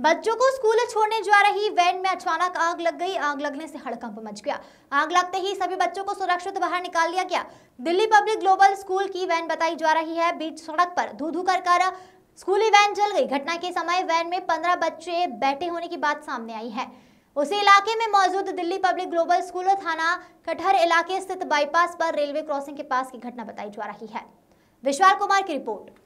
बच्चों को स्कूल छोड़ने जा रही वैन में अचानक आग लग गई। आग लगने से हड़कंप मच गया। आग लगते ही सभी बच्चों को सुरक्षित बाहर निकाल लिया गया। दिल्ली पब्लिक ग्लोबल स्कूल की वैन बताई जा रही है। बीच सड़क पर धू धू कर स्कूली वैन जल गई। घटना के समय वैन में 15 बच्चे बैठे होने की बात सामने आई है। उसी इलाके में मौजूद दिल्ली पब्लिक ग्लोबल स्कूल थाना कटहर इलाके स्थित बाईपास पर रेलवे क्रॉसिंग के पास की घटना बताई जा रही है। विशाल कुमार की रिपोर्ट।